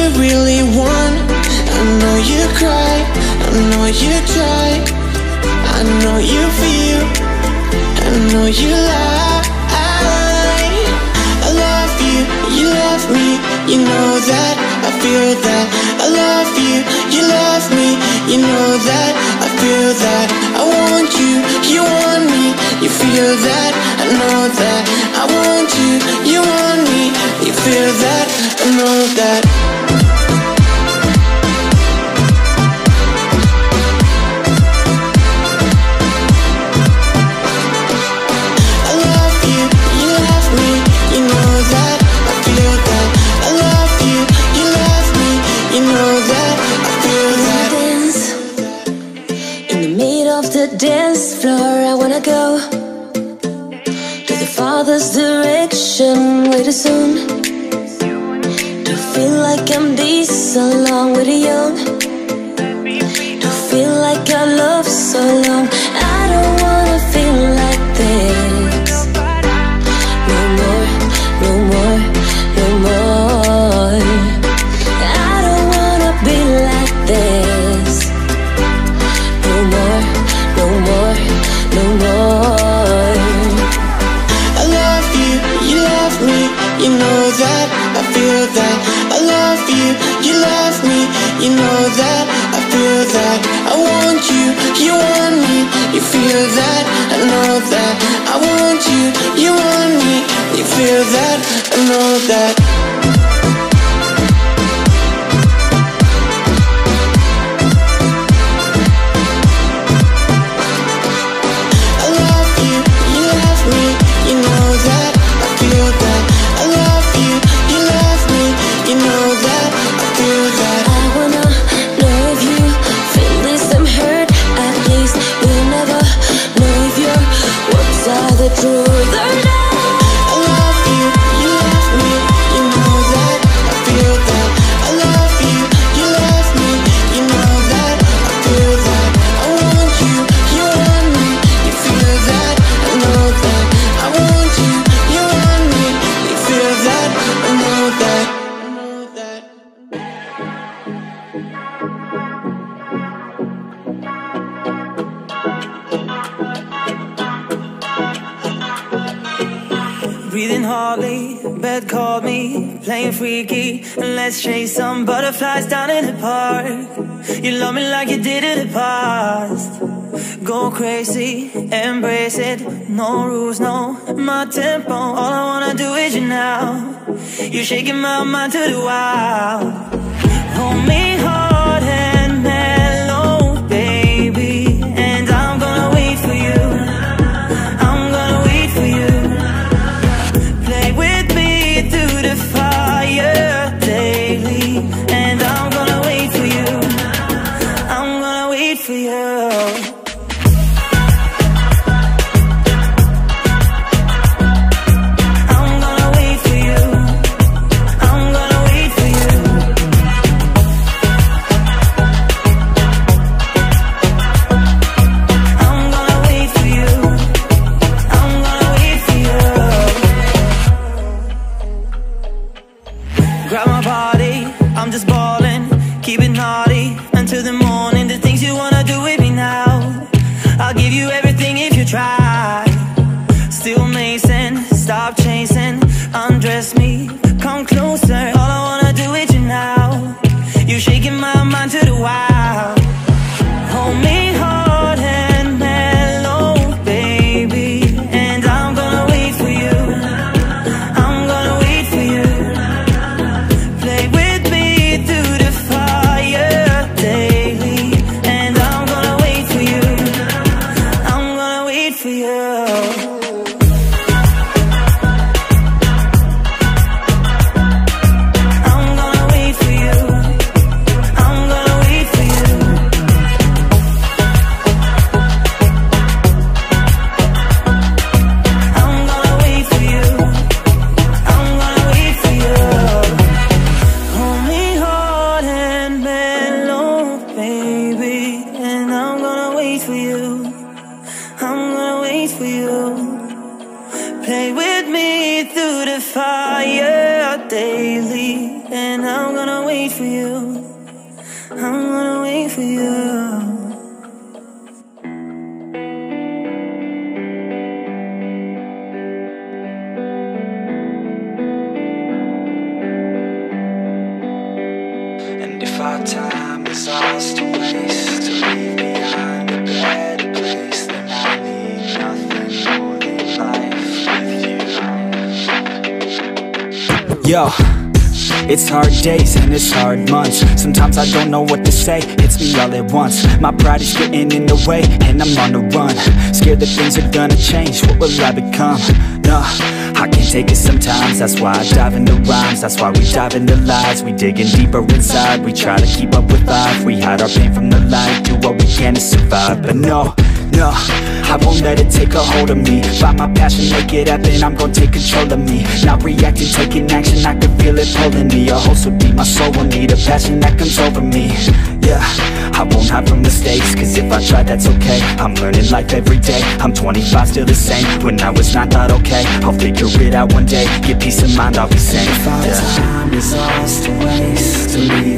really want. I know you cry, I know you try, I know you feel, I know you lie. I love you, you love me, you know that, I feel that. I love you, you love me, you know that, I feel that. I want you, you want me, you feel that, I know that. I want you, you want me, you feel that, I know that. Dance floor, I wanna go to the Father's direction way too soon. To feel like I'm this along with the young, to feel like I love so long. I don't wanna feel like this no more, no more, no more. I don't wanna be like this no more, no more, no more. I love you, you love me, you know that, I feel that. I love you, you love me, you know that, I feel that. I want you, you want me, you feel that, I know that. I want you, you want me, you feel that, I know that. Breathing hardly, bed called me, playing freaky, and let's chase some butterflies down in the park. You love me like you did in the past. Go crazy, embrace it, no rules, no, my tempo. All I wanna do is you now. You're shaking my mind to the wild. Hold me hard and mellow, baby, and I'm gonna wait for you. I'm gonna wait for you. Play with me through the fire daily, and I'm gonna wait for you. I'm gonna wait for you. Grab my body, I'm just ballin', keep it naughty until the morning. The things you wanna do with me now, I'll give you everything if you try. Still Mason, stop chasing, undress me, come closer. All I wanna do is you now. You're shaking my mind to the wild. Hold me hard and mellow, baby, and I'm gonna wait for you. I'm gonna wait for you. Play with me through the fire daily, and I'm gonna wait for you. I'm gonna wait for you. I'm gonna wait for you. I'm gonna wait for you. play with me through the fire daily. And I'm gonna wait for you. I'm gonna wait for you. If our time is ours to waste, to leave behind a better place, then I need nothing more than life with you. Yo, it's hard days and it's hard months. Sometimes I don't know what to say, hits me all at once. My pride is getting in the way and I'm on the run. Scared that things are gonna change, what will I become? No, I can't take it sometimes. That's why I dive into rhymes. That's why we dive into lies. We digging deeper inside. We try to keep up with life. We hide our pain from the light. Do what we can to survive. But no, I won't let it take a hold of me. Find my passion, make it happen. I'm gonna take control of me. Not reacting, taking action. I can feel it pulling me. A whole so deep, my soul will need a passion that comes over me. Yeah, I won't hide from mistakes, cause if I try, that's okay. I'm learning life every day. I'm 25, still the same. When I was 9, thought okay, I'll figure it out one day. Get peace of mind, I'll be sane. If our time is ours to waste, to leave